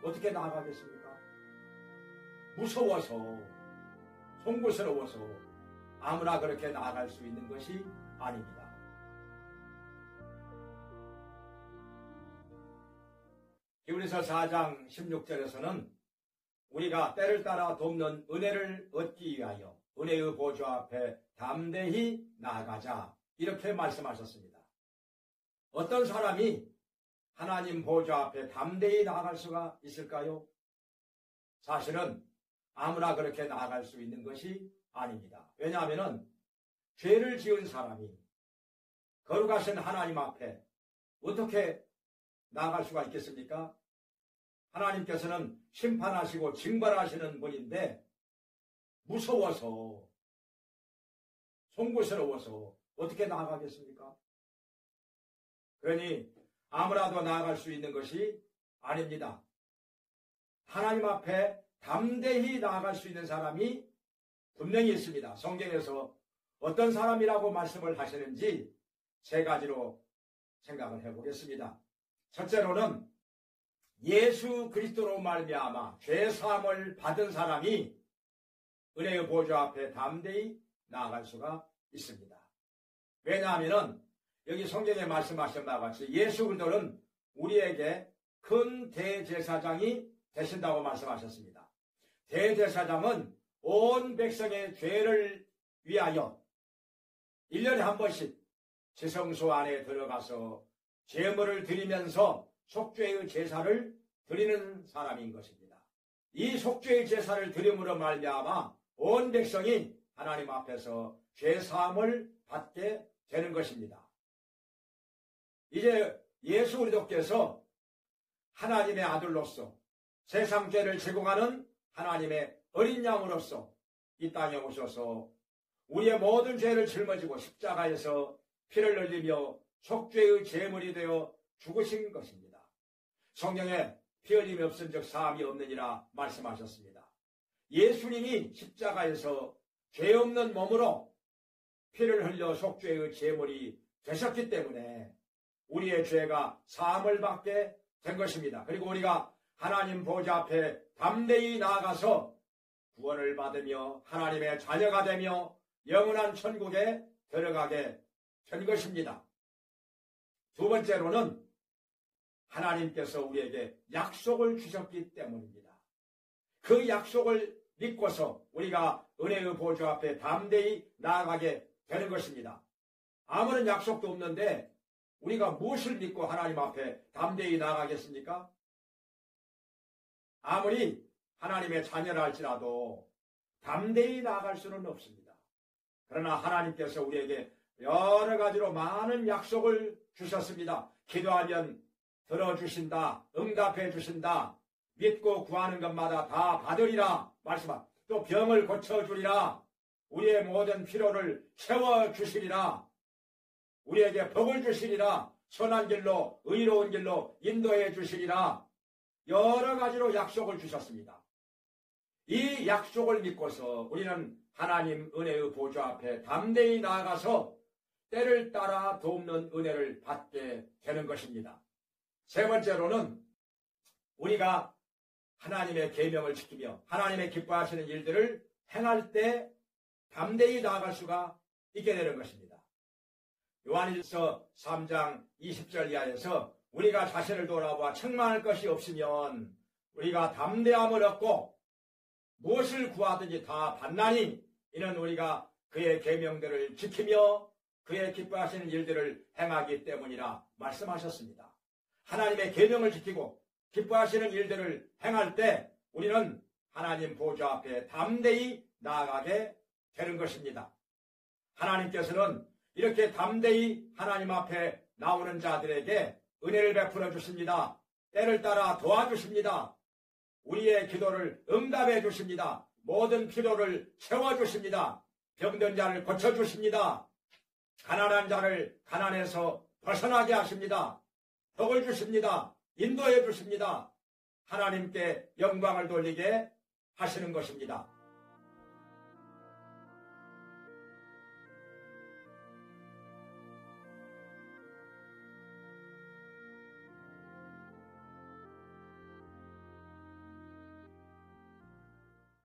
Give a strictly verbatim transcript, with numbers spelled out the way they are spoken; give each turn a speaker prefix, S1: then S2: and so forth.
S1: 어떻게 나아가겠습니까? 무서워서, 송구스러워서 아무나 그렇게 나아갈 수 있는 것이 아닙니다. 히브리서 사 장 십육 절에서는 우리가 때를 따라 돕는 은혜를 얻기 위하여 은혜의 보좌 앞에 담대히 나아가자, 이렇게 말씀하셨습니다. 어떤 사람이 하나님 보좌 앞에 담대히 나아갈 수가 있을까요? 사실은 아무나 그렇게 나아갈 수 있는 것이 아닙니다. 왜냐하면 죄를 지은 사람이 거룩하신 하나님 앞에 어떻게 나아갈 수가 있겠습니까? 하나님께서는 심판하시고 징벌하시는 분인데 무서워서, 송구스러워서 어떻게 나아가겠습니까? 그러니 아무라도 나아갈 수 있는 것이 아닙니다. 하나님 앞에 담대히 나아갈 수 있는 사람이 분명히 있습니다. 성경에서 어떤 사람이라고 말씀을 하시는지 세 가지로 생각을 해보겠습니다. 첫째로는 예수 그리스도로 말미암아 죄사함을 받은 사람이 은혜의 보좌 앞에 담대히 나아갈 수가 있습니다. 왜냐하면 여기 성경에 말씀하신 바와 같이 예수 그리스도는 우리에게 큰 대제사장이 되신다고 말씀하셨습니다. 대제사장은 온 백성의 죄를 위하여 일 년에 한 번씩 지성소 안에 들어가서 제물을 드리면서 속죄의 제사를 드리는 사람인 것입니다. 이 속죄의 제사를 드림으로 말미암아 온 백성이 하나님 앞에서 죄사함을 받게 되는 것입니다. 이제 예수 그리스도께서 하나님의 아들로서 세상 죄를 제공하는 하나님의 어린 양으로서 이 땅에 오셔서 우리의 모든 죄를 짊어지고 십자가에서 피를 흘리며 속죄의 제물이 되어 죽으신 것입니다. 성경에 피 흘림이 없은 즉 사함이 없느니라 말씀하셨습니다. 예수님이 십자가에서 죄 없는 몸으로 피를 흘려 속죄의 제물이 되셨기 때문에 우리의 죄가 사함을 받게 된 것입니다. 그리고 우리가 하나님 보좌 앞에 담대히 나아가서 구원을 받으며 하나님의 자녀가 되며 영원한 천국에 들어가게 된 것입니다. 두 번째로는 하나님께서 우리에게 약속을 주셨기 때문입니다. 그 약속을 믿고서 우리가 은혜의 보좌 앞에 담대히 나아가게 되는 것입니다. 아무런 약속도 없는데 우리가 무엇을 믿고 하나님 앞에 담대히 나아가겠습니까? 아무리 하나님의 자녀라 할지라도 담대히 나아갈 수는 없습니다. 그러나 하나님께서 우리에게 여러 가지로 많은 약속을 주셨습니다. 기도하면 들어주신다, 응답해 주신다, 믿고 구하는 것마다 다 받으리라 말씀하. 또 병을 고쳐주리라, 우리의 모든 필요를 채워주시리라, 우리에게 복을 주시리라, 선한 길로 의로운 길로 인도해 주시리라, 여러 가지로 약속을 주셨습니다. 이 약속을 믿고서 우리는 하나님 은혜의 보좌 앞에 담대히 나아가서 때를 따라 돕는 은혜를 받게 되는 것입니다. 세 번째로는 우리가 하나님의 계명을 지키며 하나님의 기뻐하시는 일들을 행할 때 담대히 나아갈 수가 있게 되는 것입니다. 요한일서 삼 장 이십 절 이하에서 우리가 자신을 돌아보아 책망할 것이 없으면 우리가 담대함을 얻고 무엇을 구하든지 다 받나니 이는 우리가 그의 계명들을 지키며 그의 기뻐하시는 일들을 행하기 때문이라 말씀하셨습니다. 하나님의 계명을 지키고 기뻐하시는 일들을 행할 때 우리는 하나님 보좌 앞에 담대히 나아가게 되는 것입니다. 하나님께서는 이렇게 담대히 하나님 앞에 나오는 자들에게 은혜를 베풀어 주십니다. 때를 따라 도와주십니다. 우리의 기도를 응답해 주십니다. 모든 필요를 채워주십니다. 병든 자를 고쳐주십니다. 가난한 자를 가난에서 벗어나게 하십니다. 복을 주십니다. 인도해 주십니다. 하나님께 영광을 돌리게 하시는 것입니다.